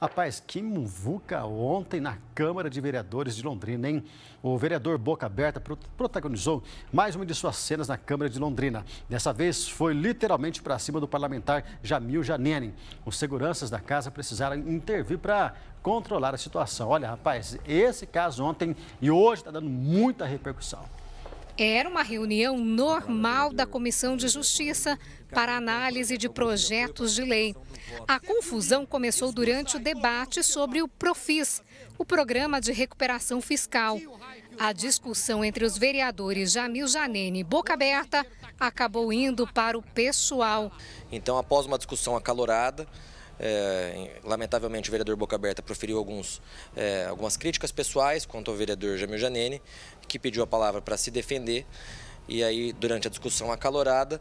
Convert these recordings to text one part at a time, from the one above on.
Rapaz, que muvuca ontem na Câmara de Vereadores de Londrina, hein? O vereador Boca Aberta protagonizou mais uma de suas cenas na Câmara de Londrina. Dessa vez foi literalmente para cima do parlamentar Jamil Janene. Os seguranças da casa precisaram intervir para controlar a situação. Olha, rapaz, esse caso ontem e hoje está dando muita repercussão. Era uma reunião normal da Comissão de Justiça para análise de projetos de lei. A confusão começou durante o debate sobre o PROFIS, o Programa de Recuperação Fiscal. A discussão entre os vereadores Jamil Janene e Boca Aberta acabou indo para o pessoal. Então, após uma discussão acalorada, lamentavelmente o vereador Boca Aberta proferiu algumas críticas pessoais contra o vereador Jamil Janene, que pediu a palavra para se defender. E aí, durante a discussão acalorada,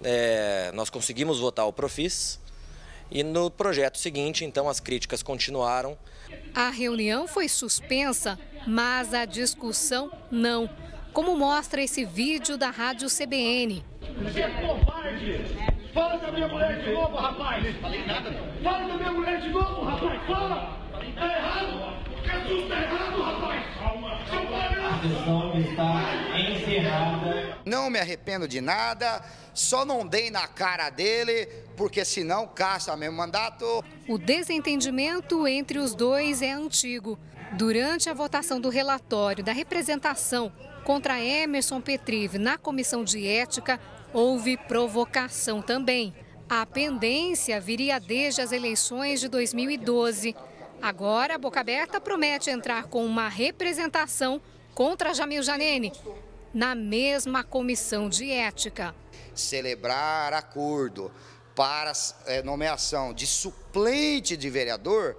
nós conseguimos votar o PROFIS. E no projeto seguinte, então, as críticas continuaram. A reunião foi suspensa, mas a discussão não, como mostra esse vídeo da Rádio CBN. Você é covarde! Fala da minha mulher de novo, rapaz! Falei nada. Fala da minha mulher de novo, rapaz! Fala! Tá errado! Jesus tá errado, rapaz! Calma! Seu palhaço! A sessão está encerrada. Não me arrependo de nada, só não dei na cara dele, porque senão caça meu mandato. O desentendimento entre os dois é antigo. Durante a votação do relatório da representação contra Emerson Petrive na Comissão de Ética, houve provocação também. A pendência viria desde as eleições de 2012. Agora, a Boca Aberta promete entrar com uma representação contra Jamil Janene na mesma Comissão de Ética. Celebrar acordo para nomeação de suplente de vereador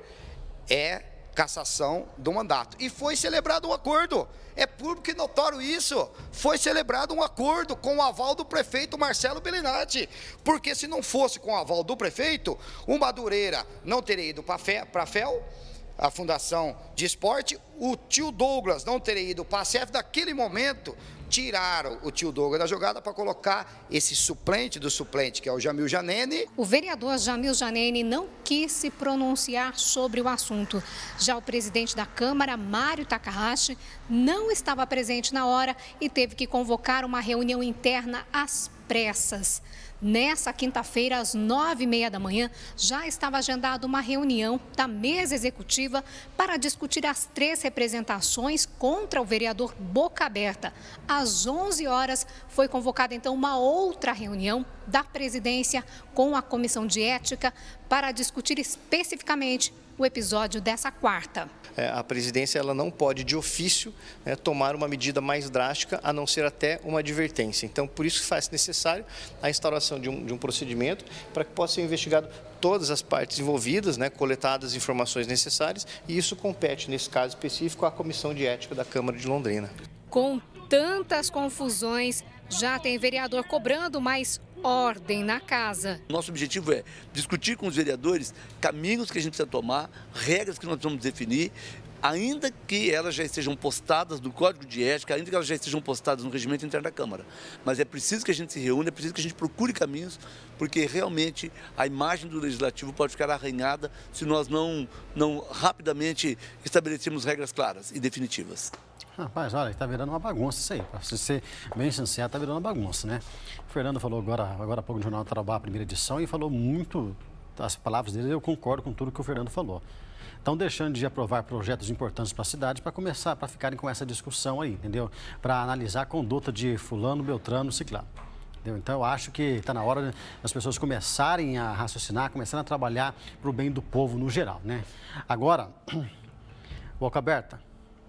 é cassação do mandato. E foi celebrado um acordo. É público e notório isso. Foi celebrado um acordo com o aval do prefeito Marcelo Bellinati. Porque se não fosse com o aval do prefeito, o Madureira não teria ido para a FEL, a Fundação de Esporte, o tio Douglas não teria ido para a CEF. Naquele momento, tiraram o tio Douglas da jogada para colocar esse suplente do suplente, que é o Jamil Janene. O vereador Jamil Janene não quis se pronunciar sobre o assunto. Já o presidente da Câmara, Mário Takahashi, não estava presente na hora e teve que convocar uma reunião interna às pressas. Nessa quinta-feira, às 9h30 da manhã, já estava agendada uma reunião da mesa executiva para discutir as 3 representações contra o vereador Boca Aberta. Às 11 horas, foi convocada então uma outra reunião da presidência com a Comissão de Ética para discutir especificamente o episódio dessa quarta. A presidência ela não pode, de ofício, tomar uma medida mais drástica, a não ser até uma advertência. Então, por isso que faz necessário a instauração de um procedimento para que possa ser investigado todas as partes envolvidas, coletadas as informações necessárias, e isso compete, nesse caso específico, à Comissão de Ética da Câmara de Londrina. Com tantas confusões, já tem vereador cobrando mais ordem na casa. Nosso objetivo é discutir com os vereadores caminhos que a gente precisa tomar, regras que nós vamos definir, ainda que elas já estejam postadas no Código de Ética, ainda que elas já estejam postadas no regimento interno da Câmara. Mas é preciso que a gente se reúna, é preciso que a gente procure caminhos, porque realmente a imagem do Legislativo pode ficar arranhada se nós não rapidamente estabelecermos regras claras e definitivas. Rapaz, olha, está virando uma bagunça isso aí. Para ser bem sincero, está virando uma bagunça, né? O Fernando falou agora há pouco no Jornal do Trabalho, a primeira edição, e falou muito, as palavras dele, eu concordo com tudo que o Fernando falou. Estão deixando de aprovar projetos importantes para a cidade para ficarem com essa discussão aí, entendeu? Para analisar a conduta de fulano, beltrano, ciclano. Entendeu? Então, eu acho que está na hora das pessoas começarem a raciocinar, começarem a trabalhar para o bem do povo no geral, né? Agora, Boca Aberta,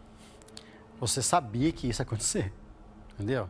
você sabia que isso ia acontecer, entendeu?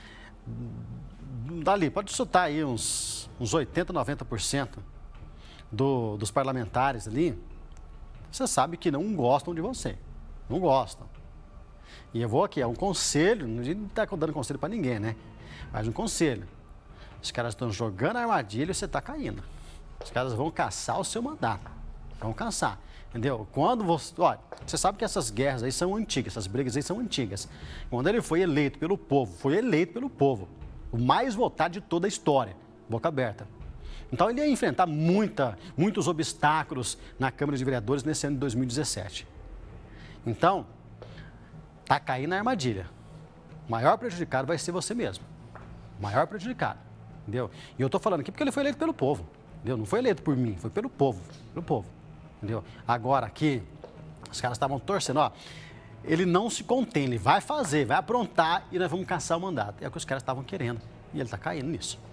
Dali, pode chutar aí uns 80%, 90% dos parlamentares ali, você sabe que não gostam de você, não gostam. E eu vou aqui, é um conselho, não está dando conselho para ninguém, né? Mas um conselho. Os caras estão jogando a armadilha e você está caindo. Os caras vão caçar o seu mandato, vão caçar. Entendeu? Quando você... Olha, você sabe que essas guerras aí são antigas, essas brigas aí são antigas. Quando ele foi eleito pelo povo, o mais votado de toda a história, Boca Aberta. Então, ele ia enfrentar muitos obstáculos na Câmara de Vereadores nesse ano de 2017. Então, está caindo na armadilha. O maior prejudicado vai ser você mesmo. O maior prejudicado, entendeu? E eu estou falando aqui porque ele foi eleito pelo povo, entendeu? Não foi eleito por mim, foi pelo povo, entendeu? Agora aqui, os caras estavam torcendo, ó, ele não se contém, ele vai fazer, vai aprontar e nós vamos caçar o mandato. É o que os caras estavam querendo e ele está caindo nisso.